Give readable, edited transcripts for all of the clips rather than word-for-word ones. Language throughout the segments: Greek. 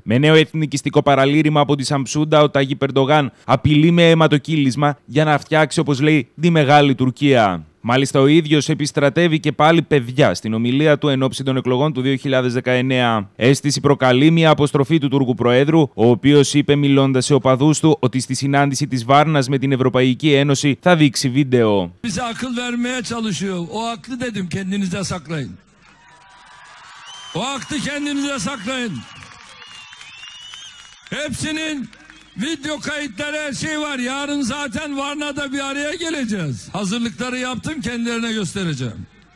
Με νέο εθνικιστικό παραλήρημα από τη Σαμψούντα, ο Ταγίπ Ερντογάν απειλεί με αιματοκύλισμα για να φτιάξει, όπως λέει, τη Μεγάλη Τουρκία. Μάλιστα, ο ίδιος επιστρατεύει και πάλι παιδιά στην ομιλία του εν ώψη των εκλογών του 2019. Αίσθηση προκαλεί μια αποστροφή του Τούρκου Προέδρου, ο οποίος είπε, μιλώντας σε οπαδούς του, ότι στη συνάντηση της Βάρνας με την Ευρωπαϊκή Ένωση θα δείξει βίντεο. Video kayıtları her şey var. Yarın zaten Varna'da bir araya geleceğiz. Hazırlıkları yaptım, kendilerine göstereceğim.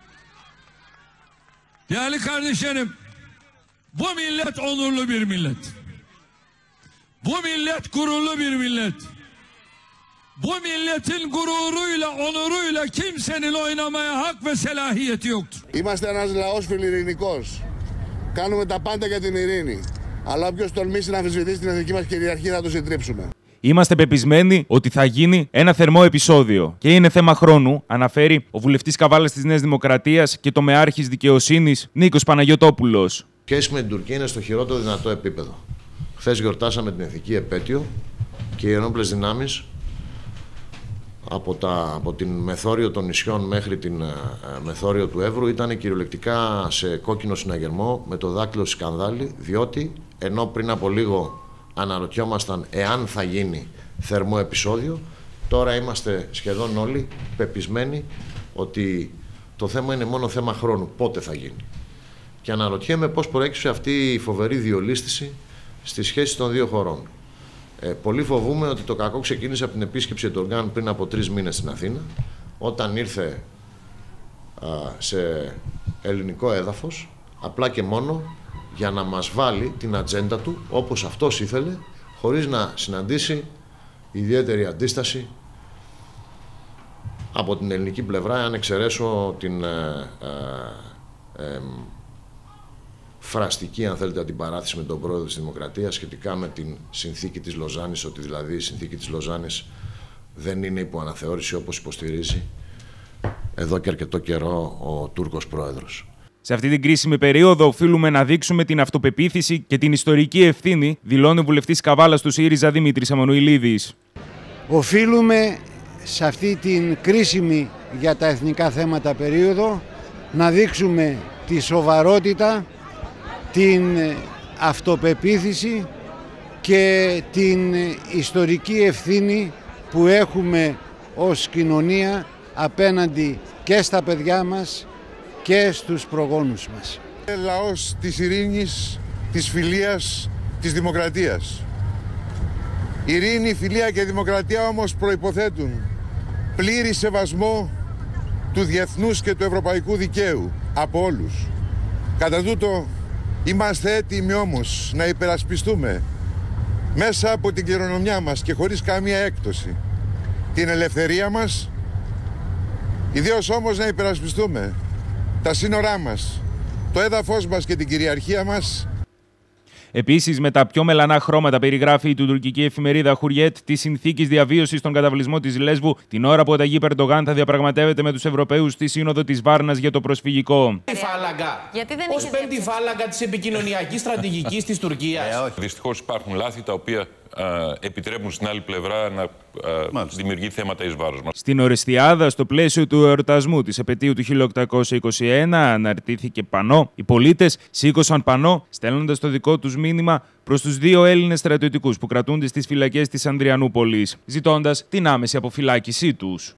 Değerli kardeşlerim, bu millet onurlu bir millet. Bu millet gururlu bir millet. Bu milletin gururuyla, onuruyla kimsenin oynamaya hak ve selahiyeti yoktur. Είμαστε ένας λαός φιλιρηνικός. Κάνουμε τα πάντα για την ειρήνη. Αλλά όποιος τολμήσει να αμφισβητήσει την εθνική μας κυριαρχία θα το συντρίψουμε. Είμαστε πεπισμένοι ότι θα γίνει ένα θερμό επεισόδιο και είναι θέμα χρόνου, αναφέρει ο βουλευτής Καβάλας της Νέας Δημοκρατίας και τομεάρχης δικαιοσύνης Νίκος Παναγιωτόπουλος. Η σχέση με την Τουρκία είναι στο χειρότερο δυνατό επίπεδο. Χθες γιορτάσαμε την εθνική επέτειο και οι ενόπλες δυνάμεις από την μεθόριο των νησιών μέχρι την μεθόριο του Εύρου ήταν κυριολεκτικά σε κόκκινο συναγερμό με το δάκτυλο σκανδάλι, διότι ενώ πριν από λίγο αναρωτιόμασταν εάν θα γίνει θερμό επεισόδιο, τώρα είμαστε σχεδόν όλοι πεπισμένοι ότι το θέμα είναι μόνο θέμα χρόνου, πότε θα γίνει. Και αναρωτιέμαι πώς προέκυψε αυτή η φοβερή διολίσθηση στις σχέσεις των δύο χωρών. Πολύ φοβούμαι ότι το κακό ξεκίνησε από την επίσκεψη του Ερντογάν πριν από 3 μήνες στην Αθήνα, όταν ήρθε σε ελληνικό έδαφος, απλά και μόνο για να μας βάλει την ατζέντα του όπως αυτός ήθελε, χωρίς να συναντήσει ιδιαίτερη αντίσταση από την ελληνική πλευρά, αν εξαιρέσω την φραστική, αν θέλετε, αντιπαράθεση με τον πρόεδρο της Δημοκρατίας σχετικά με την συνθήκη της Λοζάνης, ότι δηλαδή η συνθήκη της Λοζάνης δεν είναι υπό αναθεώρηση όπως υποστηρίζει εδώ και αρκετό καιρό ο Τούρκος πρόεδρος. Σε αυτή την κρίσιμη περίοδο οφείλουμε να δείξουμε την αυτοπεποίθηση και την ιστορική ευθύνη, δηλώνει ο βουλευτής Καβάλας του ΣΥΡΙΖΑ Δημήτρης Αμανουηλίδης. Οφείλουμε σε αυτή την κρίσιμη για τα εθνικά θέματα περίοδο να δείξουμε τη σοβαρότητα, την αυτοπεποίθηση και την ιστορική ευθύνη που έχουμε ως κοινωνία απέναντι και στα παιδιά μας και στους προγόνους μας. Λαός της ειρήνης, της φιλίας, της δημοκρατίας. Ειρήνη, φιλία και δημοκρατία όμως προϋποθέτουν πλήρη σεβασμό του διεθνούς και του ευρωπαϊκού δικαίου από όλους. Κατά τούτο είμαστε έτοιμοι όμως να υπερασπιστούμε μέσα από την κληρονομιά μας και χωρίς καμία έκπτωση την ελευθερία μας, ιδίως όμως να υπερασπιστούμε τα σύνορά μας, το έδαφος μας και την κυριαρχία μας. Επίσης, με τα πιο μελανά χρώματα περιγράφει η τουρκική εφημερίδα Χουριέτ τη συνθήκη διαβίωσης στον καταβλισμό της Λέσβου την ώρα που ο Ταγίπ Ερντογάν θα διαπραγματεύεται με τους Ευρωπαίους στη Σύνοδο της Βάρνας για το προσφυγικό. Ως πέμπτη φάλαγγα της επικοινωνιακής στρατηγικής της Τουρκίας. Δυστυχώς υπάρχουν λάθη τα οποία επιτρέπουν στην άλλη πλευρά να δημιουργεί θέματα εις βάρος μας. Στην Ορεστιάδα, στο πλαίσιο του εορτασμού της επετείου του 1821, αναρτήθηκε πανό. Οι πολίτες σήκωσαν πανό, στέλνοντας το δικό τους μήνυμα προς τους 2 Έλληνες στρατιωτικούς που κρατούνται στις φυλακές της Ανδριανούπολης, ζητώντας την άμεση αποφυλάκησή τους.